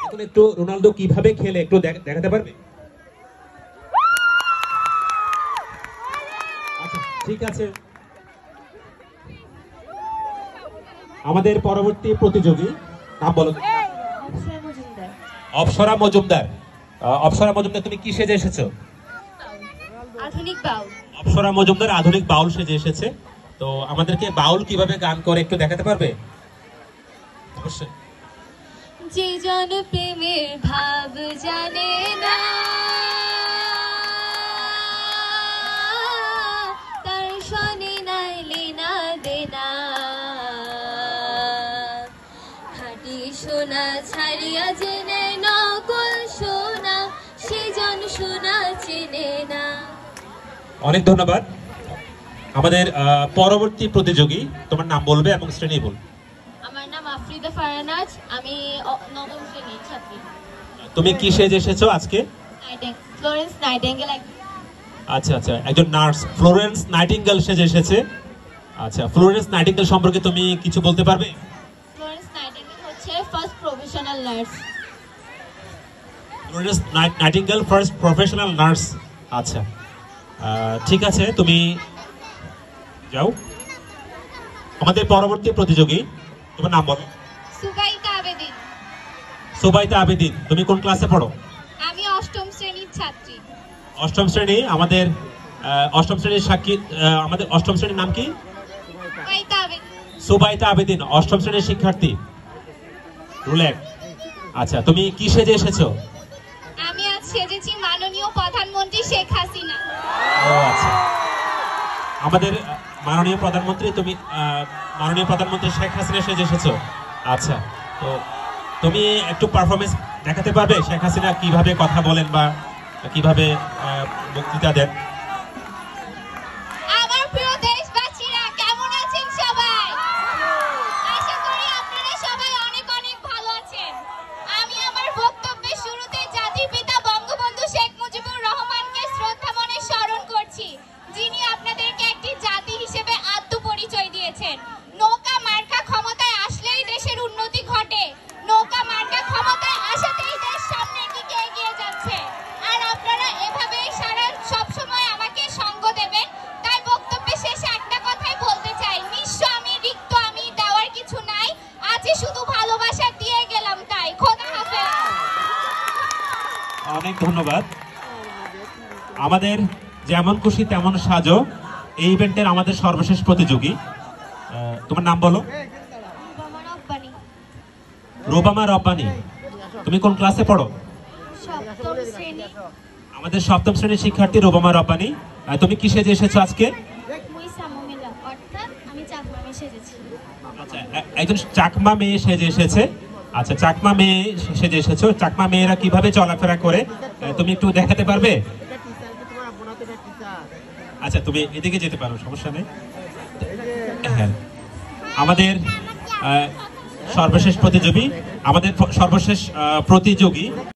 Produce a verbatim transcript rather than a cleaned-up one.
এখন একটু রোনালদো কিভাবে খেলে একটু দেখাতে পারবে? আচ্ছা ঠিক আছে, আমাদের পরবর্তী প্রতিযোগী নাম বলো। অপসরা মজুমদার। অপসরা মজুমদার তুমি কি সেজে এসেছো? আধুনিক বাউল। অপসরা মজুমদার আধুনিক বাউল সেজে এসেছে। তো আমাদেরকে বাউল কিভাবে গান করে একটু দেখাতে পারবে? অবশ্যই। যে জন প্রেমের ভাব জানে না তার শনি নাইলে না দেনা, খাঁটি সোনা ছাড়িয়া জেনে নকল সোনা সে জন সোনা চেনে না। অনেক ধন্যবাদ। আমাদের পরবর্তী প্রতিযোগী তোমার নাম বলবে এবং শ্রেণী বল। আমার নাম আফরিদা ফারানাজ, আমি নবম শ্রেণীর ছাত্রী। তুমি কি সেজে এসেছো আজকে? Florence Nightingale. আচ্ছা আচ্ছা, একজন নার্স ফ্লোরেন্স নাইটিঙ্গেল সেজে এসেছে। আচ্ছা, ফ্লোরেন্স নাইটিঙ্গেল সম্পর্কে তুমি কিছু বলতে পারবে? ফ্লোরেন্স নাইটিঙ্গেল হচ্ছে first professional nurse. Florence Nightingale first professional nurse. আচ্ছা ঠিক আছে, তুমি যাও। আমাদের পরবর্তী প্রতিযোগী তোমার নাম বলো। সুবাইতা আবেদিন। সুবাইতা আবেদিন, তুমি কোন ক্লাসে পড়ো? আমি অষ্টম শ্রেণীর ছাত্রী। অষ্টম শ্রেণী। আমাদের অষ্টম শ্রেণীর সাক্ষী, আমাদের অষ্টম শ্রেণীর নাম কি? সুবাইতা আবেদিন। সুবাইতা আবেদিন অষ্টম শ্রেণীর শিক্ষার্থী। রুলেট। আচ্ছা, তুমি কি সেজে এসেছো? আমি আজ সেজেছি মাননীয় প্রধানমন্ত্রী শেখ হাসিনা। ও আচ্ছা, আমাদের মাননীয় প্রধানমন্ত্রী, তুমি মাননীয় প্রধানমন্ত্রী শেখ হাসিনা সেজে এসেছো। আচ্ছা, তো তুমি একটু পারফরমেন্স দেখাতে পারবে শেখ হাসিনা কিভাবে কথা বলেন বা কিভাবে বক্তৃতা দেন? আমার প্রিয় দেশবাসীরা, কেমন আছেন সবাই? আশা করি আপনারা সবাই অনেক অনেক ভালো আছেন। আমি আমার বক্তব্যের শুরুতে জাতির পিতা বঙ্গবন্ধু শেখ মুজিবুর রহমানকে শ্রদ্ধা মনে স্মরণ করছি, যিনি আপনাদেরকে একটি জাতি হিসেবে আত্মপরিচয় দিয়েছেন। নৌকা মার্কা ক্ষমতায় আসলেই দেশের উন্নতি ঘটে, নৌকা মার্কা ক্ষমতায় আসাতেই দেশ সামনের দিকে এগিয়ে যাচ্ছে। আর আপনারা এভাবেই সারা সব সময় আমাকে সঙ্গ দেবেন। তাই বক্তব্যের শেষে একটা কথাই বলতে চাই, নিঃস্ব আমি, রিক্ত আমি, দেওয়ার কিছু নাই, আছে শুধু ভালোবাসা, দিয়ে গেলাম তাই। খোদা হাফেজ। অনেক ধন্যবাদ। আমাদের যেমন খুশি তেমন সাজো এই ইভেন্টের আমাদের সর্বশেষ প্রতিযোগী, তোমার নাম বলো। রুবামা রব্বানি, তুমি কোন ক্লাসে পড়ো? সপ্তম শ্রেণী। আমাদের সপ্তম শ্রেণীর শিক্ষার্থী রুবামা রব্বানি, তুমি কি সেজে এসেছো আজকে? অর্থাৎ আমি চাকমা মেয়ে সেজেছি। আচ্ছা, একজন চাকমা মেয়ে সেজে এসেছে। আচ্ছা, চাকমা মেয়ে সেজে এসেছো। চাকমা মেয়েরা কিভাবে চলাফেরা করে তুমি একটু দেখাতে পারবে? আচ্ছা, তুমি এদিকে যেতে পারো, সমস্যা নেই। হ্যাঁ, আমাদের সর্বশেষ প্রতিযোগী আমাদের সর্বশেষ প্রতিযোগী